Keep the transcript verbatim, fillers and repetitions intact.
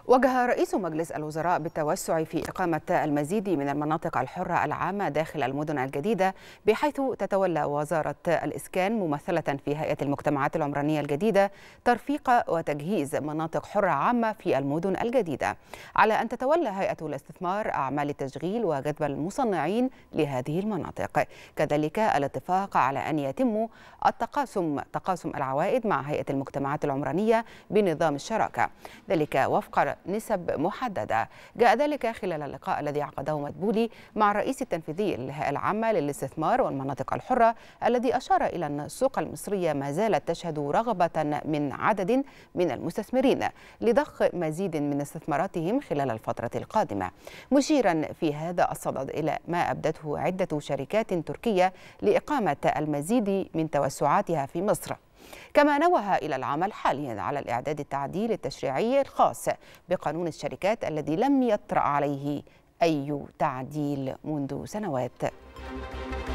وجه رئيس مجلس الوزراء بالتوسع في إقامة المزيد من المناطق الحرة العامة داخل المدن الجديدة، بحيث تتولى وزارة الإسكان ممثلة في هيئة المجتمعات العمرانية الجديدة ترفيق وتجهيز مناطق حرة عامة في المدن الجديدة، على أن تتولى هيئة الاستثمار أعمال التشغيل وجذب المصنعين لهذه المناطق. كذلك الاتفاق على أن يتم التقاسم تقاسم العوائد مع هيئة المجتمعات العمرانية بنظام الشراكة، ذلك وفق نسب محددة. جاء ذلك خلال اللقاء الذي عقده مدبولي مع الرئيس التنفيذي للهيئة العامة للاستثمار والمناطق الحرة، الذي أشار إلى أن السوق المصرية ما زالت تشهد رغبة من عدد من المستثمرين لضخ مزيد من استثماراتهم خلال الفترة القادمة، مشيرا في هذا الصدد إلى ما أبدته عدة شركات تركية لإقامة المزيد من توسعاتها في مصر. كما نوه إلى العمل حاليا على الإعداد التعديل التشريعي الخاص بقانون الشركات الذي لم يطرأ عليه أي تعديل منذ سنوات.